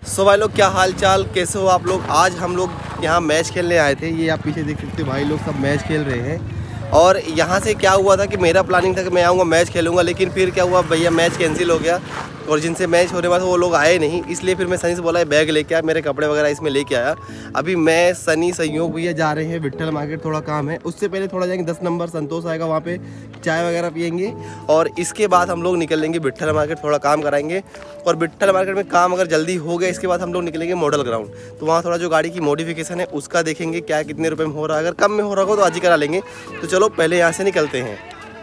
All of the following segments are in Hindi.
सो भाई लोग, क्या हाल चाल, कैसे हो आप लोग। आज हम लोग यहाँ मैच खेलने आए थे। ये आप पीछे देख सकते हो, भाई लोग सब मैच खेल रहे हैं। और यहाँ से क्या हुआ था कि मेरा प्लानिंग था कि मैं आऊँगा मैच खेलूँगा, लेकिन फिर क्या हुआ भैया, मैच कैंसिल हो गया और जिनसे मैच होने वाला था वो लोग आए नहीं। इसलिए फिर मैं सनी से बोला बैग लेके आया, मेरे कपड़े वगैरह इसमें लेके आया। अभी मैं सनी सहयोग भैया जा रहे हैं विट्ठल मार्केट, थोड़ा काम है। उससे पहले थोड़ा जाएंगे 10 नंबर, संतोष आएगा, वहाँ पे चाय वगैरह पियेंगे। और इसके बाद हम लोग निकल लेंगे विट्ठल मार्केट, थोड़ा काम कराएंगे। और विट्ठल मार्केट में काम अगर जल्दी हो गया, इसके बाद हम लोग निकलेंगे मॉडल ग्राउंड। तो वहाँ थोड़ा जो गाड़ी की मॉडिफिकेशन है उसका देखेंगे, क्या कितने रुपए में हो रहा है। अगर कम में हो रहा हो तो आज ही करा लेंगे। तो चलो पहले यहाँ से निकलते हैं।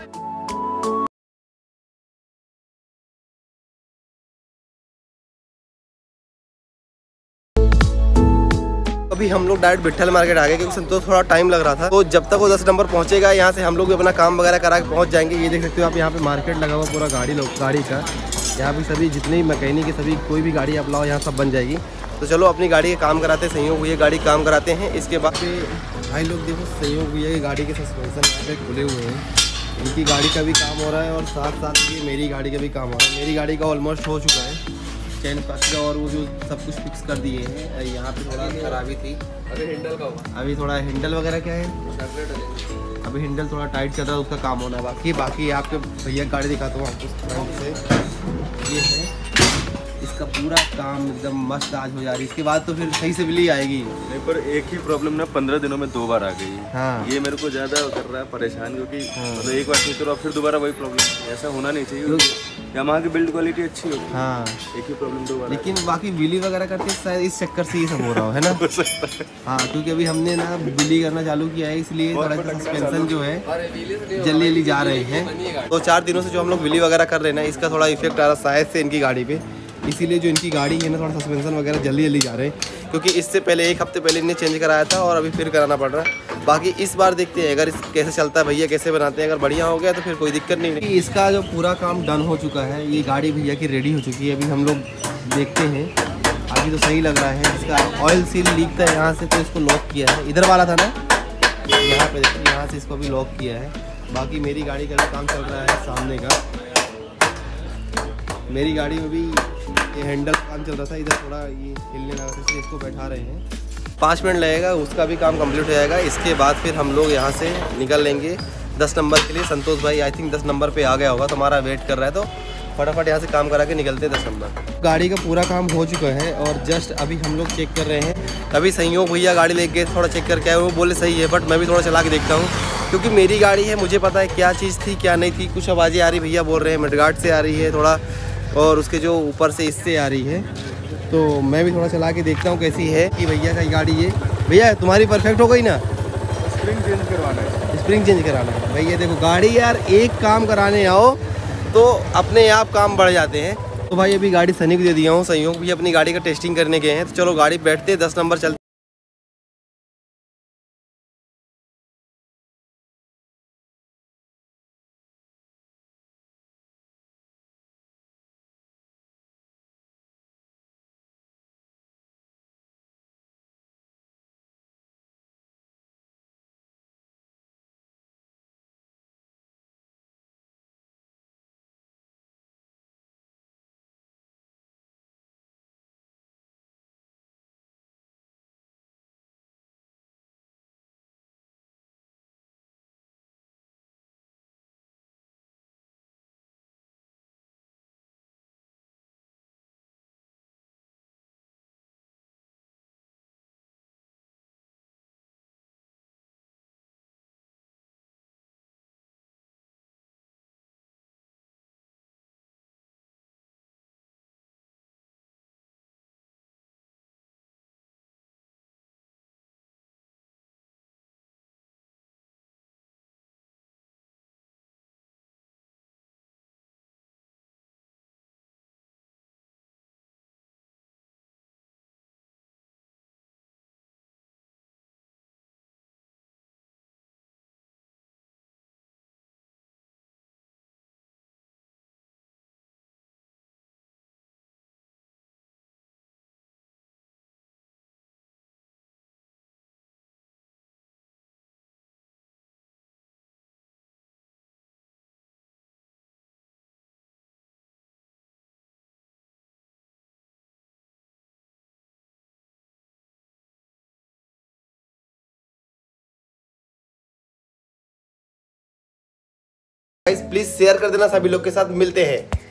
अभी हम लोग डायरेक्ट विट्ठल मार्केट आ गए, क्योंकि संतोष थोड़ा टाइम लग रहा था। तो जब तक वो 10 नंबर पहुंचेगा, यहाँ से हम लोग भी अपना काम वगैरह करा के पहुंच जाएंगे। ये देख सकते हो आप, यहाँ पे मार्केट लगा हुआ पूरा गाड़ी का। यहाँ पे सभी जितने भी मैकेनिक है, सभी कोई भी गाड़ी आप लाओ यहाँ सब बन जाएगी। तो चलो अपनी गाड़ी का काम कराते हैं। संयोग भैया गाड़ी काम कराते हैं। इसके बाद भाई लोग देखो, संयोग भैया की गाड़ी के सस्पेंशन यहाँ पे खुले हुए हैं। इनकी गाड़ी का भी काम हो रहा है और साथ साथ ये मेरी गाड़ी का भी काम हो रहा है। मेरी गाड़ी का ऑलमोस्ट हो चुका है, चैन पक्का का, और वो जो सब कुछ फिक्स कर दिए हैं। यहाँ पे थोड़ा खराबी थी, अभी हैंडल का हुआ। अभी थोड़ा हैंडल वगैरह क्या है, अभी हैंडल थोड़ा टाइट चल रहा है, उसका काम होना है बाकी आपके भैया गाड़ी दिखाता हूँ आपको से। ये है, इसका पूरा काम एकदम मस्त आज हो जा रही है। इसके बाद तो फिर सही से बिजली आएगी। नहीं, पर एक ही प्रॉब्लम ना 15 दिनों में 2 बार आ गई। हाँ, ये मेरे को ज़्यादा कर रहा है परेशान, क्योंकि मतलब एक बार ठीक करो फिर दोबारा वही प्रॉब्लम। ऐसा होना नहीं चाहिए। यामाहा की बिल्ड क्वालिटी अच्छी होती है। हाँ, एक ही प्रॉब्लम 2 बार। लेकिन बाकी बिली वगैरह करके शायद इस चक्कर से ये सब हो रहा है ना। हो सकता है। हाँ, क्योंकि अभी हमने ना बिली करना चालू किया है, इसलिए थोड़ा सा सस्पेंशन जो है जल्दी जल्दी जा रहे हैं। 2-4 दिनों से जो हम लोग बिली वगैरह कर रहे हैं ना, इसका थोड़ा इफेक्ट आ रहा है शायद से इनकी गाड़ी पे। इसीलिए जो इनकी गाड़ी है ना, थोड़ा सस्पेंशन वगैरह जल्दी जल्दी जा रहे हैं। क्योंकि इससे पहले 1 हफ्ते पहले इन्हें चेंज कराया था और अभी फिर कराना पड़ रहा है। बाकी इस बार देखते हैं अगर कैसे चलता है, भैया कैसे बनाते हैं। अगर बढ़िया हो गया तो फिर कोई दिक्कत नहीं है। इसका जो पूरा काम डन हो चुका है, ये गाड़ी भैया की रेडी हो चुकी है। अभी हम लोग देखते हैं, अभी तो सही लग रहा है। इसका ऑयल सील लीक था यहाँ से, तो इसको लॉक किया है। इधर वाला था ना, यहाँ पे देखिए, यहाँ से इसको भी लॉक किया है। बाकी मेरी गाड़ी का भी काम चल रहा है सामने का। मेरी गाड़ी में भी ये हैंडल काम चल रहा था, इधर थोड़ा ये हिलने लगा था, इसलिए इसको बैठा रहे हैं। 5 मिनट लगेगा, उसका भी काम कंप्लीट हो जाएगा। इसके बाद फिर हम लोग यहाँ से निकल लेंगे 10 नंबर के लिए। संतोष भाई आई थिंक 10 नंबर पे आ गया होगा, तो हमारा वेट कर रहा है। तो फटाफट यहाँ से काम करा के निकलते हैं 10 नंबर। गाड़ी का पूरा काम हो चुका है और जस्ट अभी हम लोग चेक कर रहे हैं। अभी संयोग भैया गाड़ी लेके थोड़ा चेक करके आए, वो बोले सही है, बट मैं भी थोड़ा चला के देखता हूँ, क्योंकि मेरी गाड़ी है, मुझे पता है क्या चीज़ थी क्या नहीं थी। कुछ आवाज़ें आ रही, भैया बोल रहे हैं मडगार्ड से आ रही है थोड़ा, और उसके जो ऊपर से इससे आ रही है। तो मैं भी थोड़ा चला के देखता हूँ कैसी है। कि भैया का गाड़ी है, भैया तुम्हारी परफेक्ट हो गई ना। स्प्रिंग चेंज करवाना है। स्प्रिंग चेंज कराना है भैया। देखो गाड़ी यार, एक काम कराने आओ तो अपने आप काम बढ़ जाते हैं। तो भाई अभी गाड़ी सनी को दे दिया हूँ, संयोग भी अपनी गाड़ी का टेस्टिंग करने गए हैं। तो चलो गाड़ी बैठते 10 नंबर चलते। गाइस प्लीज शेयर कर देना सभी लोग के साथ, मिलते हैं।